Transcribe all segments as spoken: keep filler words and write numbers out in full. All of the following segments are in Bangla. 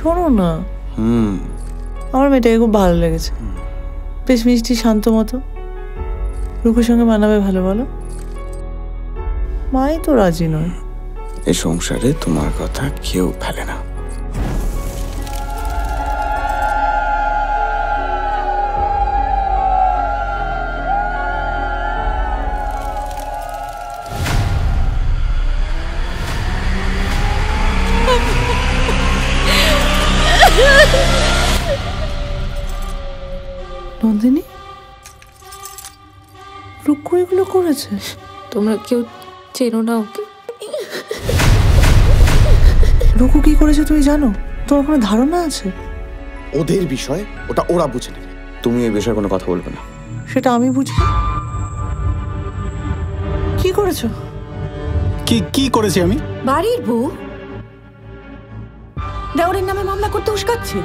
শোনো না, হুম আমার মেয়েটাকে খুব ভালো লেগেছে, বেশ মিষ্টি শান্ত মতো, রুকুর সঙ্গে মানাবে ভালো, বলো? মাই তো রাজি নয়। এই সংসারে তোমার কথা কেউ ফেলে না। নন্দিনী, রুকু এগুলো করেছে? তোমরা কেউ চেনো না ওকে? রুকু কি করেছে তুমি জানো? তোমার কোনো ধারণা আছে? ওদের বিষয় ওটা ওরা বুঝে নেবে, তুমি এই বিষয়ে কোনো কথা বলবে না। সেটা আমি বুঝি। কি করেছো? কি কি করেছি আমি? বাড়ির বউ দেওরের নামে মামলা করতে উস্কাচ্ছে।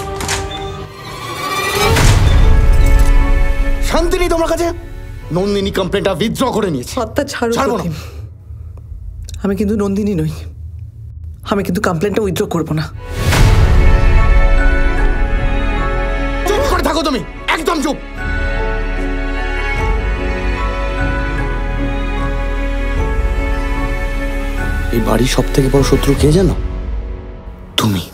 শান্তি নেই তোমার কাছে? নন্দিনী কমপ্লেনটা উইথড্র করে নিয়েছে। হত্যা ছাড়ো ছাড়বো না। প্রতিম। আমি কিন্তু নন্দিনী নই, আমি কিন্তু কমপ্লেনটা উইথড্র করবো না। চুপ করে থাকো তুমি, একদম চুপ। এই বাড়ির সব থেকে বড় শত্রু কে জানো? তুমি।